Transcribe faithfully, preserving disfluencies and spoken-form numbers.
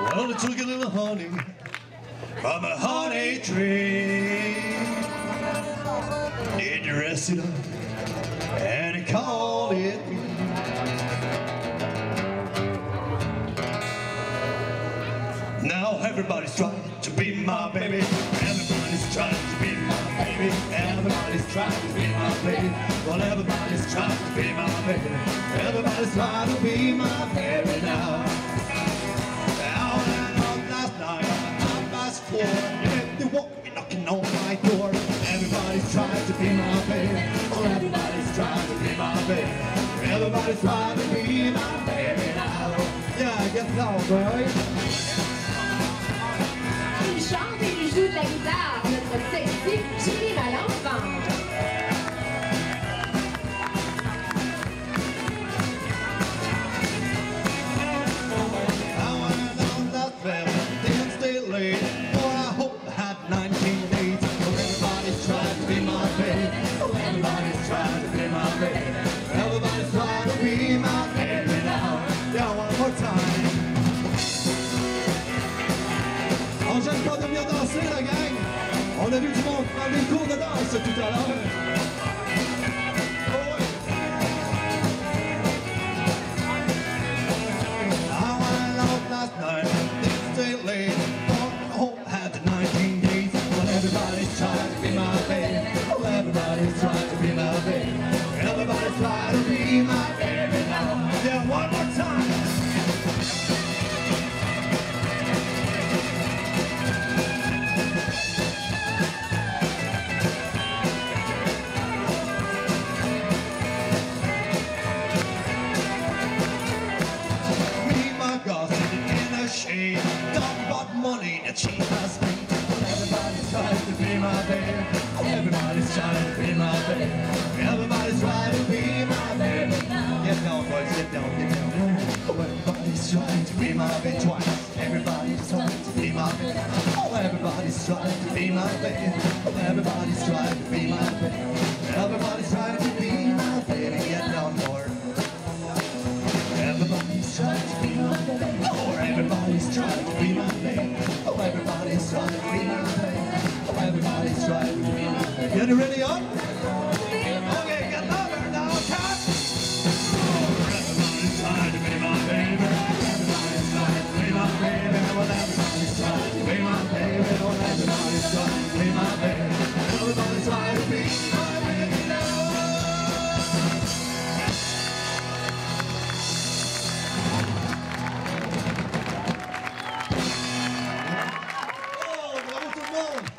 Well, it took a little honey from a honey tree. It dressed it up and it called it me. Now everybody's trying to be my baby. Everybody's trying to be my baby. Everybody's trying to be my baby. Well, everybody's trying to be my baby. Everybody's trying to be my baby now. Out and out last night, half past four, they woke me knocking on my door. Everybody's trying to be my baby. Well, everybody's trying to be my baby. Everybody's trying to be my baby now. Yeah, get down, boy. Il chante et il joue de la guitare, notre sexy Jimmy Malenfant. I went down that bed, didn't stay late, for I hope I had nineteen days. Oh, everybody's trying to be my baby. Oh, everybody's trying to be my baby. Everybody's trying to be my baby now. Yeah, one more time. On gêne pas de venir danser, la gang. On a vu du monde prendre des cours de danse tout à l'heure. Oh, ouais. I went out last night, didn't stay late, for I hope I had the nineteen days. Well, everybody's trying to be my baby. Oh, everybody's trying to be my baby. Everybody's trying to be my baby now. Yeah, one more time. Shade, talk about money that she has made. Well, everybody's trying to be my baby. Everybody's trying to be my baby. Everybody's trying to be my baby. Get down, boys, get down, get down. Oh, everybody's trying to be my baby twice. Everybody's trying to be my baby. Oh, everybody's trying to be my baby. Oh, everybody's trying to be my baby. Everybody's trying to be my baby. Get down, boys. Everybody's trying to be my baby. Oh, everybody's trying to be my baby. Oh, everybody's trying to be my baby. Oh, everybody's trying to be my baby. Get ready up? Okay, get louder now, cat. Oh, everybody's trying to be my baby. Everybody's trying to be my baby. Well, everybody's trying to be my baby. Oh, everybody's trying to be my baby. Everybody's trying to be my baby now. Oh, bravo tout le monde!